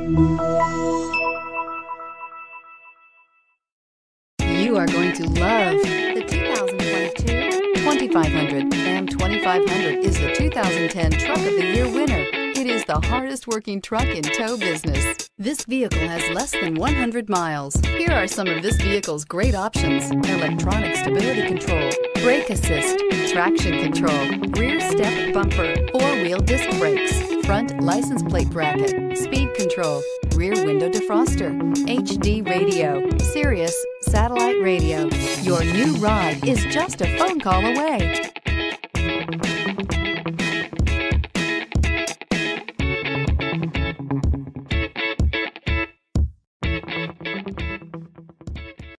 You are going to love the 2022 2500. Ram 2500 is the 2010 Truck of the Year winner. It is the hardest working truck in tow business. This vehicle has less than 100 miles. Here are some of this vehicle's great options: electronic stability control, brake assist, traction control, rear step bumper, four-wheel disc brakes, front license plate bracket, speed control, rear window defroster, HD radio, Sirius satellite radio. Your new ride is just a phone call away.